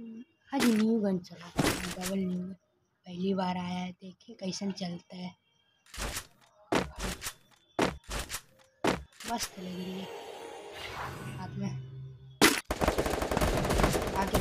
आज new gun चला double new gun पहली बार आया है, देखिए कैसन चलता है। मस्त लग रही है हाथ में आगे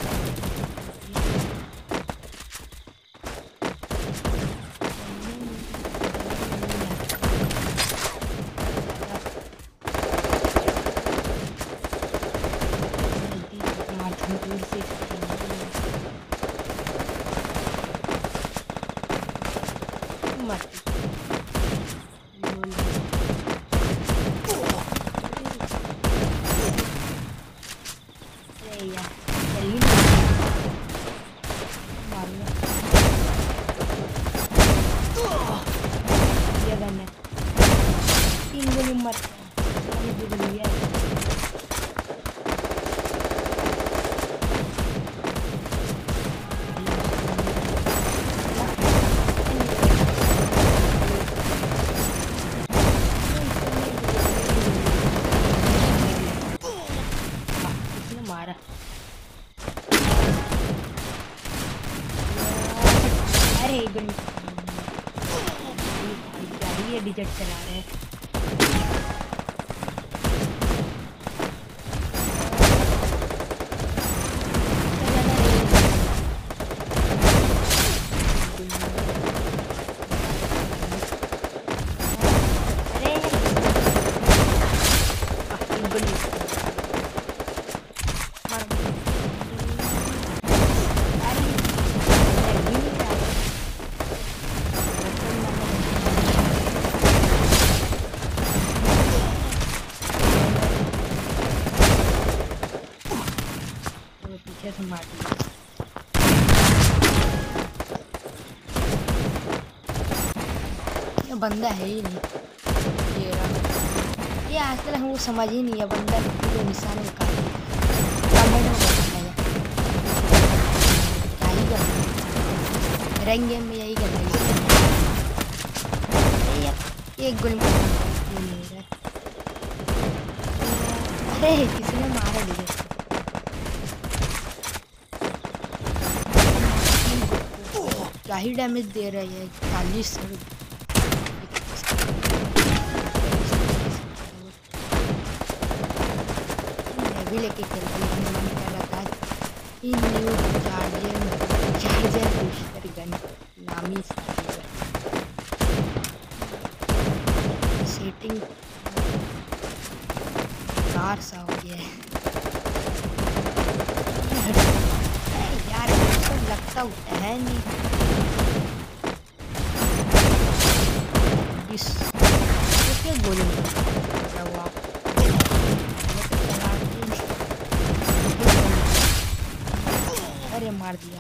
मारा। अरे गाड़ी है डिजेट चला रहे हैं। पीछे से मार दिया। ये बंदा है ही नहीं, ये आजकल हमको समझ ही नहीं है बंदा जो निशान में काट रंग गेम में यही करना है। एक गोली अरे किसी ने मारा मुझे। क्या ही डैमेज दे रहा है 40। मैं भी लेके चलती हूँ, मन कर रहा था न्यू चार्जर बूस्टर गन नामी सेटिंग कार सा हो गया है यार, तो लगता है नहीं। क्या गोली हुआ अरे मार दिया।